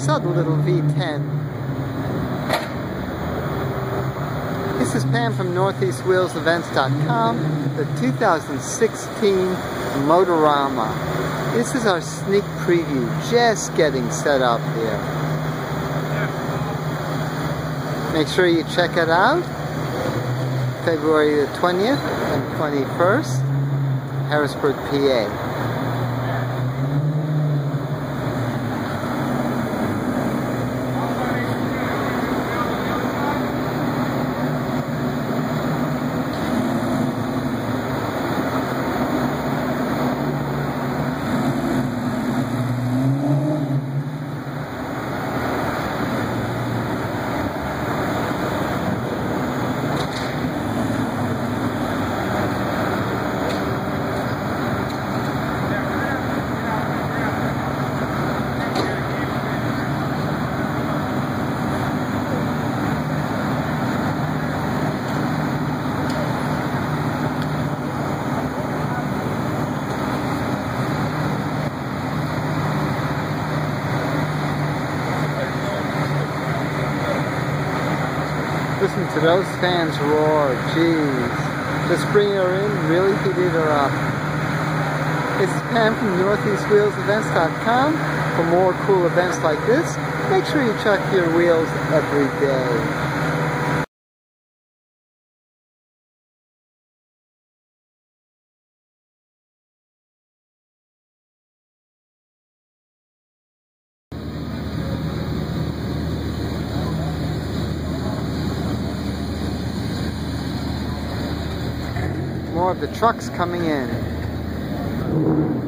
saw the little V10. This is Pam from NortheastWheelsEvents.com, the 2016 Motorama. This is our sneak preview, just getting set up here. Make sure you check it out. February the 20th and 21st, Harrisburg, PA. Listen to those fans roar, jeez. Just bring her in, really heated her up. This is Pam from NortheastWheelsEvents.com. For more cool events like this, make sure you check your wheels every day. More of the trucks coming in.